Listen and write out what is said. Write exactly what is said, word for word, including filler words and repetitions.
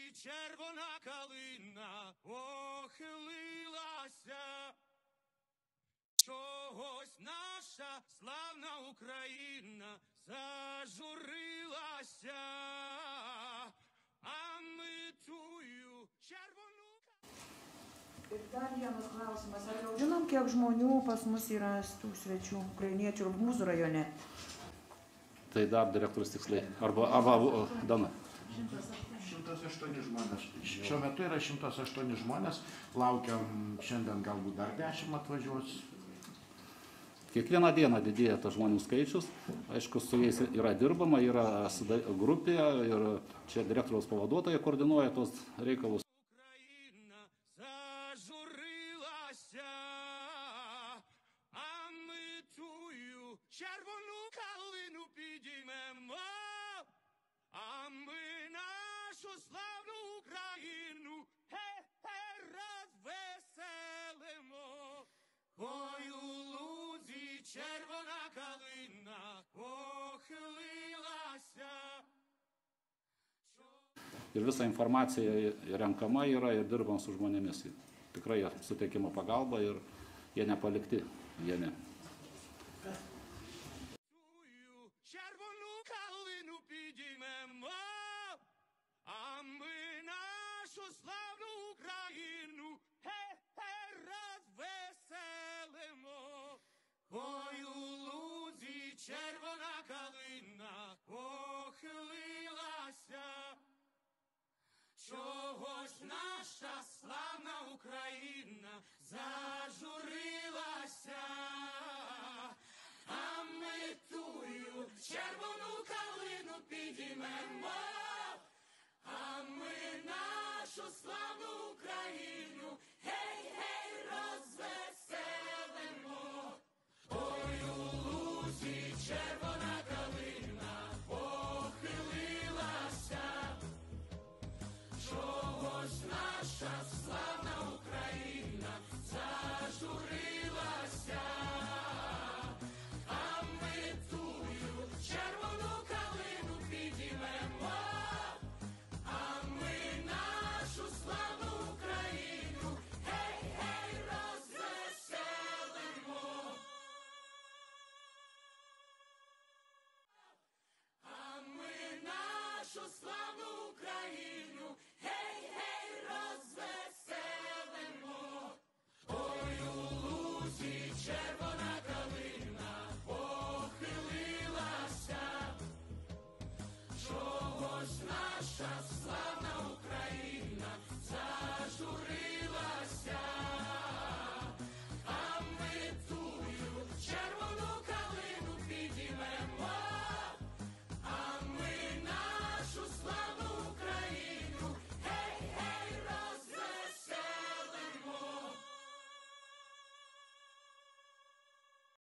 червона калина похилилася, чогось наша славна Україна зажурилася, а ми тую червону. Ir dar vienas klausimas, ar jau žinom, kiek žmonių pas mus yra tų svečių ukrainiečių mūsų rajone? Tai dar direktorius tiksliai, arba, arba Dana. šimtas aštuoni žmonės. Šiuo metu yra šimtas aštuoni žmonės, laukiam šiandien galbūt dar dešimt atvažiuos. Kiekvieną dieną didėja tas žmonių skaičius, aišku, su jais yra dirbama, yra grupė ir čia direktoriaus pavaduotojai koordinuoja tos reikalus. Україна зажурилася, а ми тую червону калину підіймемо, а ми нашу славну Україну хе-хе розвеселимо. Ой, у лузі червона калина похилилася. Ir visa informacija renkama yra ir dirbam su žmonėmis. Tikrai suteikiama pagalba ir jie nepalikti vieni. Червону калину підіймемо, а ми нашу славну Україну хе-хе розвеселимо. Ой, у лузі червона калина похилилася, чогось наша славна Україна зажурилася, а ми тую червону калину підіймемо, а ми нашу славну Україну гей-гей розвеселимо. Ой, у лузі червона калина похилилася, чогось наша славна Україна зажурилася, а ми тую червону калину підіймемо, а ми нашу славну Україну гей-гей розвеселимо. А ми нашу славну Україну гей-гей розвеселимо. Ой, у лузі червона калина похилилася, чогось наша